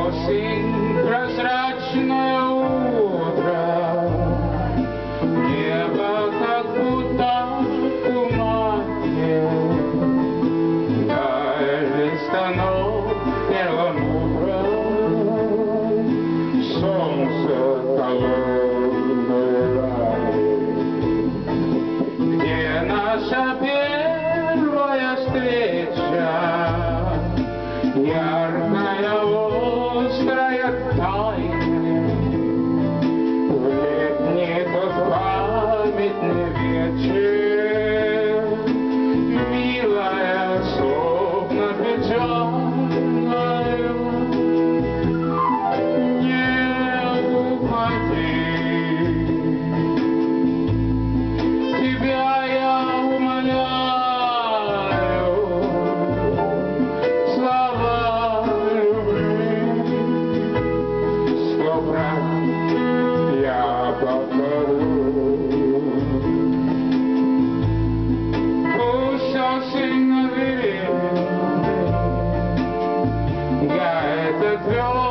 Осень, прозрачное утро, небо как будто в тумане, даль станов перламутром, солнце холодной раны. Где наша первая встреча, яркая, острая, тайная, в летний тот памятный вечер, милая, словно печальная, не уходи. Тебя я умоляю, слова любви, 100 раз я повторю. Пусть осень навеет, я это твердо